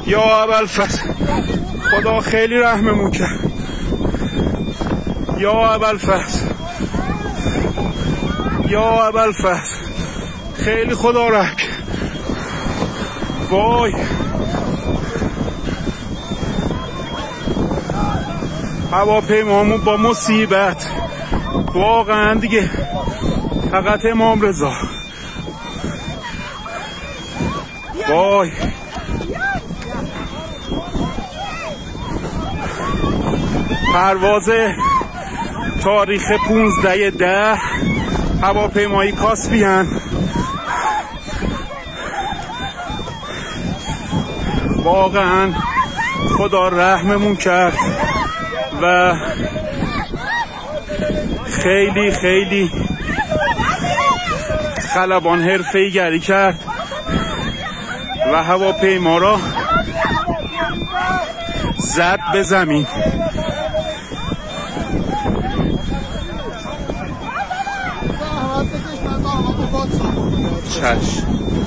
یا ابوالفضل خدا خیلی رحممون کرد. یا ابوالفضل یا ابوالفضل خیلی خدا رحم کرد. وای هواپیمامون با مصیبت واقعا دیگه فقط امام رضا. وای پرواز تاریخ 15/10 هواپیمایی کاسپیان واقعا خدا رحممون کرد و خیلی خیلی خلبان حرفه‌ای گری کرد و هواپیما را زد به زمین. چشم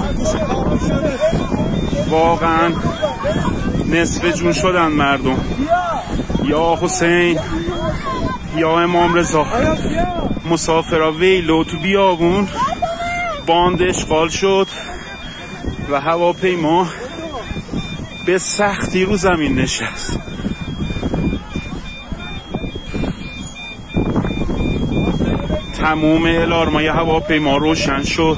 واقعا نصف جون شدن مردم. یا حسین یا امام رضا. مسافرها ویلو تو بیابون باند اشغال شد و هواپیما به سختی رو زمین نشست. تموم الارمای هواپیما روشن شد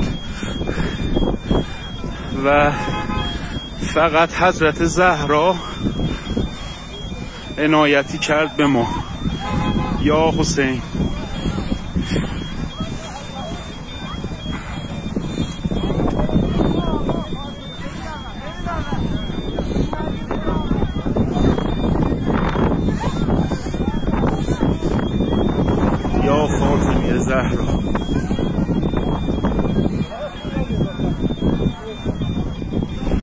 و فقط حضرت زهرا عنایتی کرد به ما. یا حسین یا فاطمه زهرا.